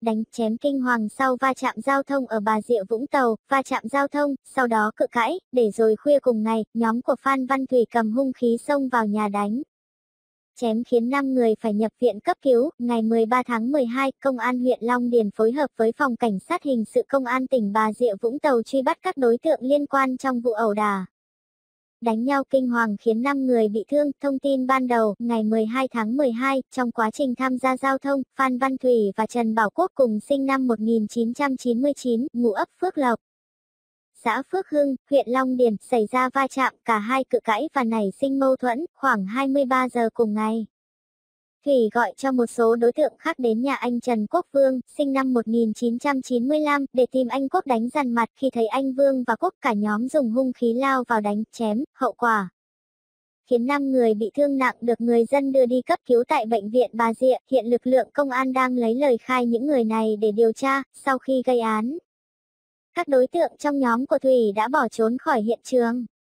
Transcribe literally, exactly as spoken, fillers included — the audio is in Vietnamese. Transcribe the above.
đánh chém kinh hoàng sau va chạm giao thông ở Bà Rịa Vũng Tàu, va chạm giao thông, sau đó cự cãi, để rồi khuya cùng ngày, nhóm của Phan Văn Thủy cầm hung khí xông vào nhà đánh chém khiến năm người phải nhập viện cấp cứu. Ngày mười ba tháng mười hai, Công an huyện Long Điền phối hợp với Phòng Cảnh sát Hình sự Công an tỉnh Bà Rịa Vũng Tàu truy bắt các đối tượng liên quan trong vụ ẩu đả đánh nhau kinh hoàng khiến năm người bị thương. Thông tin ban đầu, ngày mười hai tháng mười hai, trong quá trình tham gia giao thông, Phan Văn Thủy và Trần Bảo Quốc cùng sinh năm một nghìn chín trăm chín mươi chín, ngụ ấp Phước Lộc, xã Phước Hưng, huyện Long Điền, xảy ra va chạm, cả hai cự cãi và nảy sinh mâu thuẫn. Khoảng hai mươi ba giờ cùng ngày, Thủy gọi cho một số đối tượng khác đến nhà anh Trần Quốc Vương, sinh năm một nghìn chín trăm chín mươi lăm, để tìm anh Quốc đánh dằn mặt. Khi thấy anh Vương và Quốc, cả nhóm dùng hung khí lao vào đánh chém, hậu quả khiến năm người bị thương nặng được người dân đưa đi cấp cứu tại bệnh viện Bà Rịa. Hiện lực lượng công an đang lấy lời khai những người này để điều tra. Sau khi gây án, các đối tượng trong nhóm của Thủy đã bỏ trốn khỏi hiện trường.